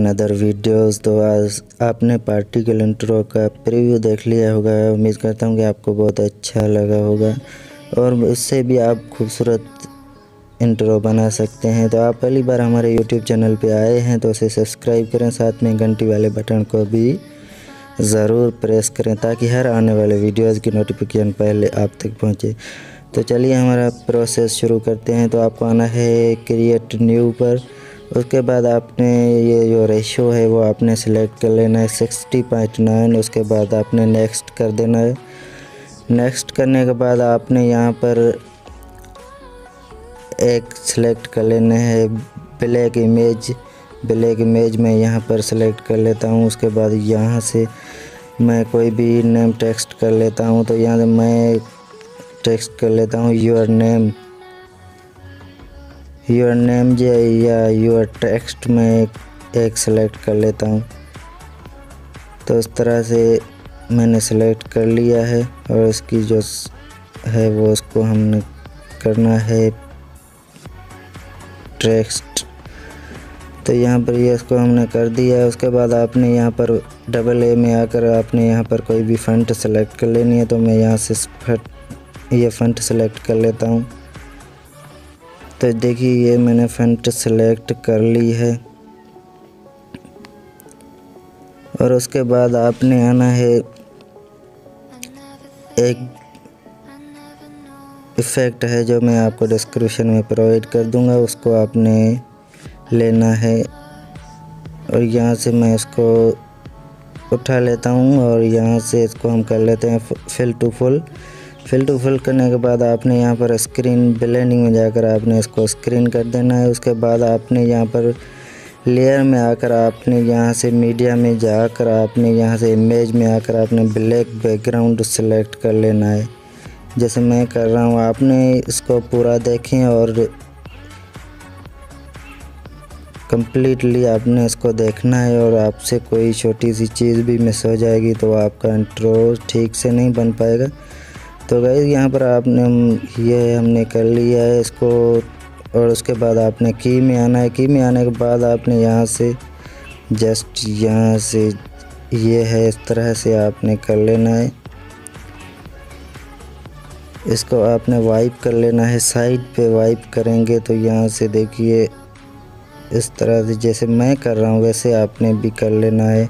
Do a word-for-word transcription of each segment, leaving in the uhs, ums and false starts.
Another videos. तो आज आपने पार्टिकल इंट्रो का प्रीव्यू देख लिया होगा। उम्मीद करता हूँ कि आपको बहुत अच्छा लगा होगा और इससे भी आप खूबसूरत इंट्रो बना सकते हैं। तो आप पहली बार हमारे यूट्यूब चैनल पे आए हैं तो उसे सब्सक्राइब करें, साथ में घंटी वाले बटन को भी ज़रूर प्रेस करें ताकि हर आने वाले वीडियोज़ की नोटिफिकेशन पहले आप तक पहुँचे। तो चलिए हमारा प्रोसेस शुरू करते हैं। तो आपको आना है क्रिएट न्यू पर। उसके बाद आपने ये जो रेशो है वो आपने सेलेक्ट कर लेना है सिक्सटी पॉइंट नाइन। उसके बाद आपने नेक्स्ट कर देना है। नेक्स्ट करने के बाद आपने यहाँ पर एक सेलेक्ट कर लेना है ब्लैक इमेज। ब्लैक इमेज में यहाँ पर सेलेक्ट कर लेता हूँ। उसके बाद यहाँ से मैं कोई भी नेम टेक्स्ट कर लेता हूँ। तो यहाँ से मैं टेक्स्ट कर लेता हूँ योर नेम। योर नेम जो या योर टेक्स्ट में एक सेलेक्ट कर लेता हूँ। तो इस तरह से मैंने सेलेक्ट कर लिया है और इसकी जो है वो उसको हमने करना है टेक्स्ट। तो यहाँ पर ये इसको हमने कर दिया है। उसके बाद आपने यहाँ पर डबल ए में आकर आपने यहाँ पर कोई भी फ़ॉन्ट सेलेक्ट कर लेनी है। तो मैं यहाँ से ये फ़ॉन्ट सेलेक्ट कर लेता हूँ। तो देखिए ये मैंने फ़ॉन्ट सेलेक्ट कर ली है और उसके बाद आपने आना है एक इफ़ेक्ट है जो मैं आपको डिस्क्रिप्शन में प्रोवाइड कर दूंगा, उसको आपने लेना है और यहाँ से मैं इसको उठा लेता हूँ और यहाँ से इसको हम कर लेते हैं fill to full. Fill to fill करने के बाद आपने यहाँ पर स्क्रीन ब्लेंडिंग में जाकर आपने इसको स्क्रीन कर देना है। उसके बाद आपने यहाँ पर लेयर में आकर आपने यहाँ से मीडिया में जाकर आपने यहाँ से इमेज में आकर आपने ब्लैक बैकग्राउंड सेलेक्ट कर लेना है जैसे मैं कर रहा हूँ। आपने इसको पूरा देखें और कंप्लीटली आपने इसको देखना है और आपसे कोई छोटी सी चीज़ भी मिस हो जाएगी तो आपका इंट्रो ठीक से नहीं बन पाएगा। तो गाइस यहाँ पर आपने ये हमने कर लिया है इसको और उसके बाद आपने की में आना है। की में आने के बाद आपने यहाँ से जस्ट यहाँ से ये है इस तरह से आपने कर लेना है। इसको आपने वाइप कर लेना है। साइड पे वाइप करेंगे तो यहाँ से देखिए इस तरह से जैसे मैं कर रहा हूँ वैसे आपने भी कर लेना है।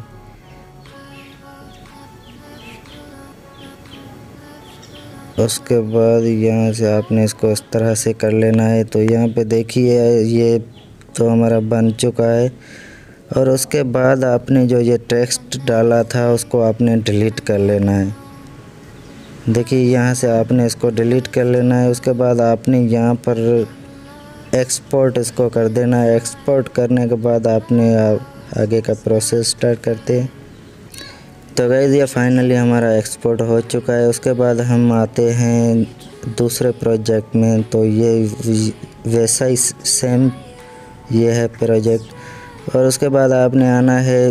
उसके बाद यहाँ से आपने इसको इस तरह से कर लेना है। तो यहाँ पे देखिए ये तो हमारा बन चुका है और उसके बाद आपने जो ये टेक्स्ट डाला था उसको आपने डिलीट कर लेना है। देखिए यहाँ से आपने इसको डिलीट कर लेना है। उसके बाद आपने यहाँ पर एक्सपोर्ट इसको कर देना है। एक्सपोर्ट करने के बाद आपने आगे का प्रोसेस स्टार्ट करते हैं। तो गाइस ये फाइनली हमारा एक्सपोर्ट हो चुका है। उसके बाद हम आते हैं दूसरे प्रोजेक्ट में। तो ये वैसा ही सेम ये है प्रोजेक्ट और उसके बाद आपने आना है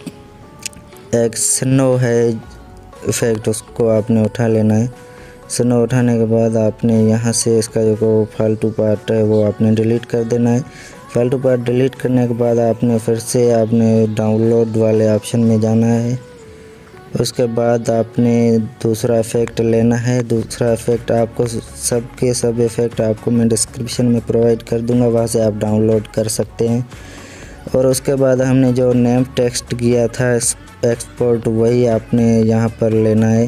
एक स्नो है इफ़ेक्ट, उसको आपने उठा लेना है। स्नो उठाने के बाद आपने यहाँ से इसका जो फालतू पार्ट है वो आपने डिलीट कर देना है। फालतू पार्ट डिलीट करने के बाद आपने फिर से आपने डाउनलोड वाले ऑप्शन में जाना है। उसके बाद आपने दूसरा इफ़ेक्ट लेना है। दूसरा इफ़ेक्ट आपको सब के सब इफ़ेक्ट आपको मैं डिस्क्रिप्शन में प्रोवाइड कर दूंगा, वहाँ से आप डाउनलोड कर सकते हैं। और उसके बाद हमने जो नेम टेक्स्ट किया था एक्सपोर्ट वही आपने यहाँ पर लेना है।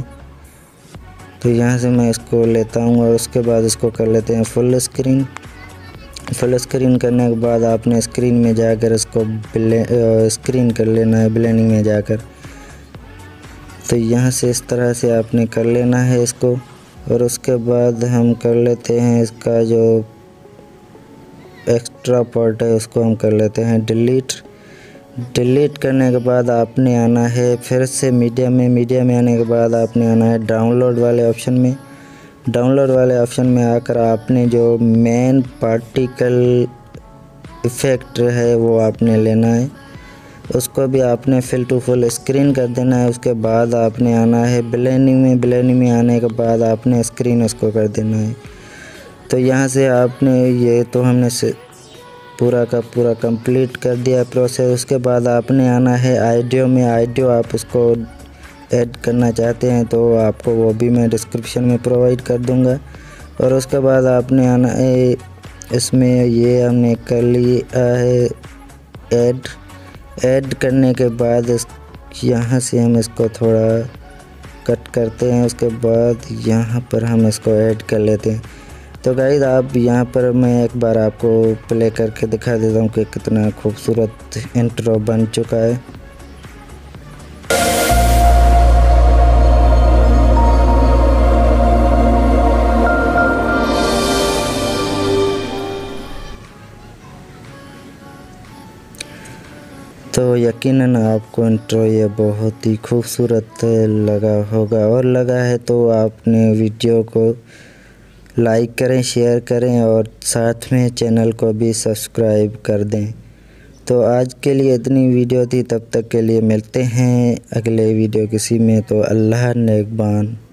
तो यहाँ से मैं इसको लेता हूँ और उसके बाद इसको कर लेते हैं फुल स्क्रीन। फुल स्क्रीन करने के बाद आपने स्क्रीन में जाकर इसको स्क्रीन कर लेना है ब्लेंडिंग में जाकर। तो यहाँ से इस तरह से आपने कर लेना है इसको और उसके बाद हम कर लेते हैं इसका जो एक्स्ट्रा पार्ट है उसको हम कर लेते हैं डिलीट। डिलीट करने के बाद आपने आना है फिर से मीडिया में। मीडिया में आने के बाद आपने आना है डाउनलोड वाले ऑप्शन में। डाउनलोड वाले ऑप्शन में आकर आपने जो मेन पार्टिकल इफ़ेक्ट है वो आपने लेना है, उसको भी आपने फिल टू फुल स्क्रीन कर देना है। उसके बाद आपने आना है ब्लेंडिंग में। ब्लेंडिंग में आने के बाद आपने स्क्रीन उसको कर देना है। तो यहाँ से आपने ये तो हमने से पूरा का पूरा कंप्लीट कर दिया प्रोसेस। उसके बाद आपने आना है ऑडियो में। ऑडियो आप उसको ऐड करना चाहते हैं तो आपको वो भी मैं डिस्क्रिप्शन में प्रोवाइड कर दूंगा। और उसके बाद आपने आना है इसमें, ये हमने कर लिया है ऐड। ऐड करने के बाद इस यहाँ से हम इसको थोड़ा कट करते हैं। उसके बाद यहाँ पर हम इसको ऐड कर लेते हैं। तो गाइस आप यहाँ पर मैं एक बार आपको प्ले करके दिखा देता हूँ कि कितना खूबसूरत इंट्रो बन चुका है। तो यकीनन आपको इंट्रो ये बहुत ही खूबसूरत लगा होगा, और लगा है तो आपने वीडियो को लाइक करें, शेयर करें और साथ में चैनल को भी सब्सक्राइब कर दें। तो आज के लिए इतनी वीडियो थी, तब तक के लिए मिलते हैं अगले वीडियो किसी में। तो अल्लाह नेगबान।